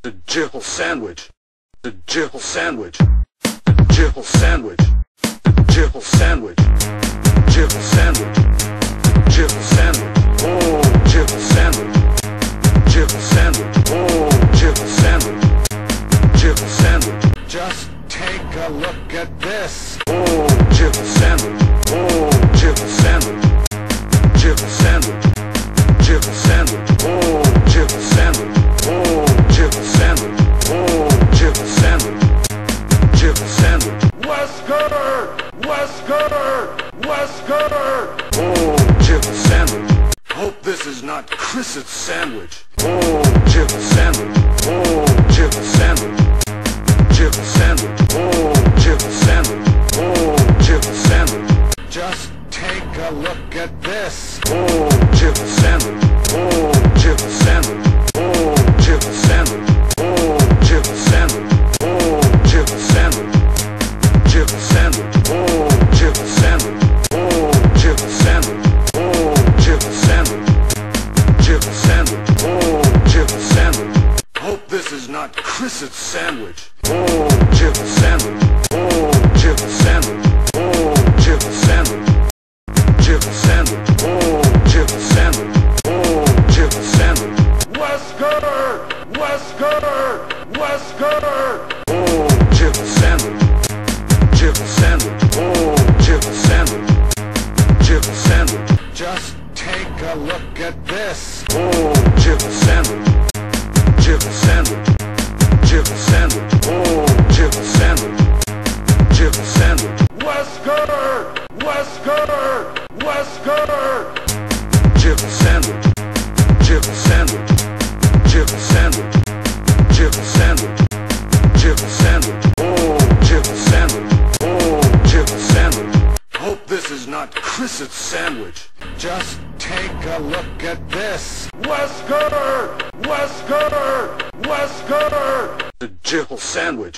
The jiffle sandwich. The jiffle sandwich. The jiffle sandwich. The jiffle sandwich. Jiffle sandwich. Jiffle sandwich. Oh, jiffle sandwich. Jiffle sandwich. Oh, jiffle sandwich. Jiffle sandwich. Just take a look at this. Oh, jiffle sandwich. Oh, jiffle sandwich. Jiffle sandwich. Jiffle sandwich. Oh, jiffle sandwich. Oh, jiffle sandwich. Oh, jiffle sandwich. Jiffle sandwich. Wesker! Wesker! Wesker! Oh, jiffle sandwich. Hope this is not Chris's sandwich. Oh, jiffle sandwich. Oh, jiffle sandwich. Jiffle sandwich. Oh, jiffle sandwich. Oh, jiffle sandwich. Just take a look at this. Oh, jiffle sandwich. Oh, jiffle sandwich. Oh, jiffle sandwich. Oh, jiffle sandwich. Oh, jiffle sandwich. Jiffle sandwich. Oh, jiffle sandwich. Oh, jiffle sandwich. Oh, jiffle sandwich. Jiffle sandwich. Oh, jiffle sandwich. Hope this is not Chris's sandwich. Oh, jiffle sandwich. Oh, jiffle sandwich. Oh, jiffle sandwich. Jiffle sandwich. Oh, jiffle sandwich. Oh, jiffle sandwich. Wesker! Wesker! Wesker! Oh, jiffle sandwich. Jiffle sandwich. Oh, jiffle sandwich. Jiffle sandwich. Just take a look at this. Oh, jiffle sandwich. Jiffle sandwich. Jiffle sandwich. Oh, jiffle sandwich. Jiffle sandwich. Wesker! Wesker! Wesker! Jiffle sandwich. Jiffle sandwich. Jiffle sandwich. Jiffle sandwich. Jiffle sandwich. Oh, jiffle sandwich. Oh, jiffle sandwich. Hope this is not Chris's sandwich. Just take a look at this. Wesker! Wesker! Wesker! The jiffle sandwich.